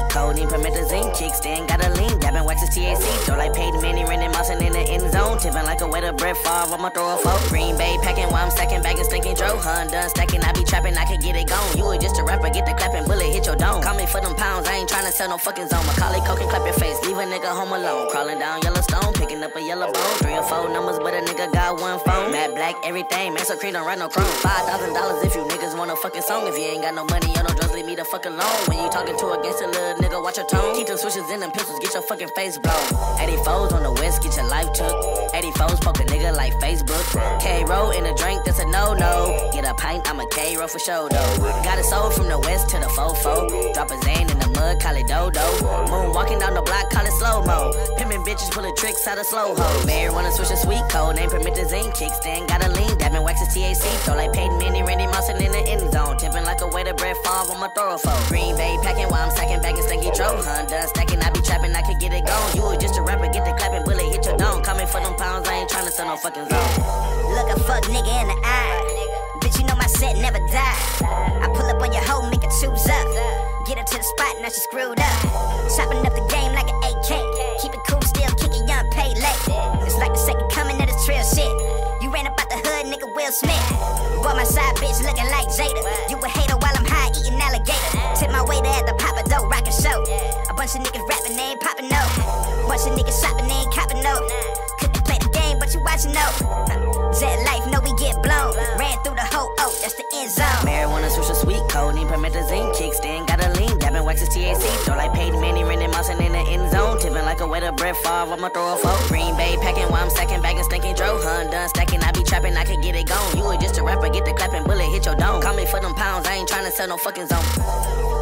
codeine, promethazine, kickstand, got a lean, dabbing waxes THC, throw like Peyton Manning, Randy Mossing in the end zone, tipping like a wet of Brett Favre, I'ma throw a four. Green Bay packing while I'm stacking, bagging, stinking Joe, done stacking, I be trapping, I can get it gone. You was just a rapper, get the clapping, bullet hit your dome. Call me for them pounds, I ain't tryna sell no fucking zone. Macaulay Culkin, clap your face, leave a nigga home alone. Crawling down Yellowstone, picking up a yellow bone. 3 or 4 numbers, but a nigga got one phone. Matte Black, everything, man, so Creed don't write no chrome. $5,000 if you niggas want a fucking song. If you ain't got no money or no drugs, leave me the fuck alone. When you talking to a gangster little nigga, watch your tone. Keep them switches in them pistols, get your fucking face blown. 84s on the west, get your life took. 84s poke a nigga like Facebook. K-Roll in a drink, that's a no-no. Get a pint, I'm a K-Roll for sure though. Got it sold from the west to the fofo. Drop a Zane in the mud, call it dodo. Moon walking down the block, call it slow-mo. Pimpin' bitches pulling tricks out of slow ho. Mary wanna switch a sweet code, name promethazine, kickstand, got a lean, dabbing waxes THC, throw like Peyton Manning, Randy Mossing in the end zone, tipping like a way to Brett Favre, I'ma throw a four. Green Bay packing while I'm stacking, bagging, stinky Joe, done stacking, I be trapping, I could get it gone. You was just a rapper, get the clapping, bullet hit your dome. Coming for them pounds, I ain't tryna sell no fucking zone. Look a fuck nigga in the eye, bitch, you know my set never die. I pull up on your hoe, make her choose up. Get her to the spot, now she screwed up. Chopping up the game like an AK. Keep it cool, still kicking young, pay late. It's like the second coming of this trail shit. You ran up out the hood, nigga Will Smith. Boy, my side bitch looking like Jada. You a hater while I'm high eating alligator. Tip my waiter at the Papa Dough, rockin' show. A bunch of niggas rapping, they ain't popping no. Bunch of niggas shopping, they ain't copping no. Couldn't play the game, but you watching no. Jet life, know we get blown. Ran through the whole oak, that's the end zone. Marijuana, switch a sweet codeine, promethazine, kickstand, got a lean, dabbing waxes THC, throw like Peyton Manning, Randy Mossing in the end zone, tipping like a wet of Brett Favre, I'ma throw a four. Green Bay packing while I'm stacking, bagging, stinking Joe, done stacking, I be trapping, I can get it gone. You was just a rapper, get the clapping, bullet hit your dome. Call me for them pounds, I ain't tryna sell no fucking zone.